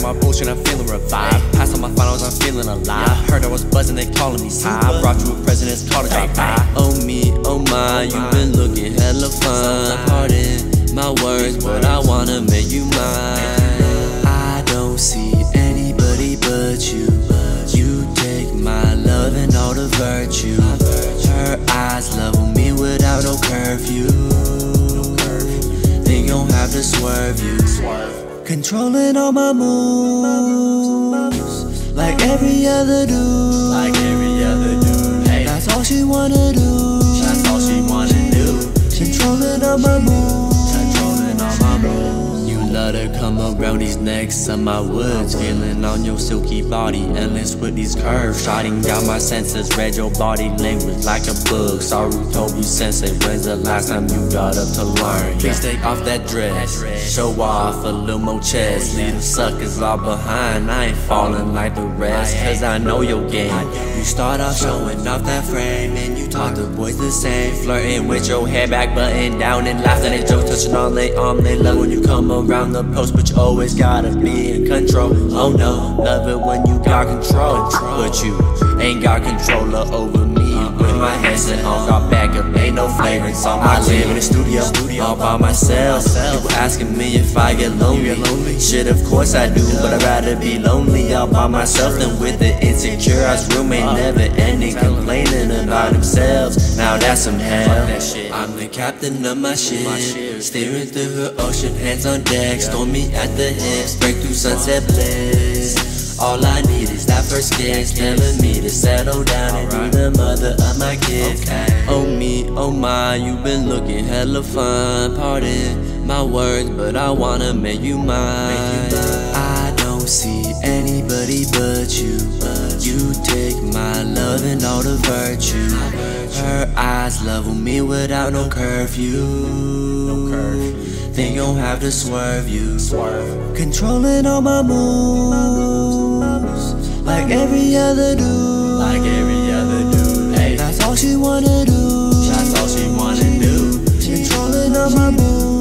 my bullshit, I'm feeling revived. Passed on my finals, I'm feeling alive. Heard I was buzzing, they calling me high. Brought you a president's call to drop by. Oh me, oh my, you been looking hella fine. Pardon my words, but I wanna make you mine. I don't see anybody but you. You take my love and all the virtue. Her eyes level me without no curfew. They gon' have to swerve you. Controlling all my moves, like every other dude. Hey, that's all she wanna do. Controlling all my moves. You love to come around these necks of my woods, feeling on your silky body, endless with these curves. Shotting down my senses, read your body language like a book. Sarutobi sensei, when's the last time you got up to learn? Please take off that dress, show off a little more chest. Leave them suckers all behind, I ain't falling like the rest, cause I know your game. You start off showing off that frame, and you talk to boys the same, flirting with your hair back buttoned down and laughing at jokes, touching on they arm. They love when you come around the post, but you always gotta be in control. Oh no, love it when you got control, but you ain't got control over me. With my headset on, got backup, ain't no flavorings on my live in the studio, all by myself. People asking me if I get lonely. Shit, of course I do, but I'd rather be lonely all by myself than with the insecure ass roommate never ending, complaining about themselves. Now that's some hell. I'm the captain of my ship, steering through her ocean, hands on deck, stormy at the hips, break through sunset bliss. All I need is that first kiss, telling me to settle down and be the mother of my kids. Oh me, oh my, you been looking hella fine. Pardon my words, but I wanna make you mine. I don't see anybody but you. You take my love and all the virtue. Her eyes level me without no curfew. They gon' have to swerve you. Controlling all my moves, like every other dude. Hey, that's all she wanna do. Controlling all my moves.